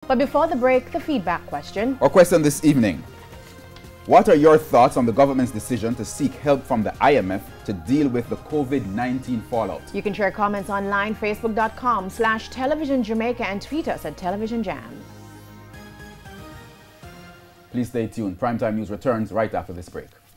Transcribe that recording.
But before the break, the feedback question. Our question this evening: what are your thoughts on the government's decision to seek help from the IMF to deal with the COVID-19 fallout? You can share comments online, facebook.com/Television Jamaica, and tweet us at Television Jam. Please stay tuned. Primetime News returns right after this break.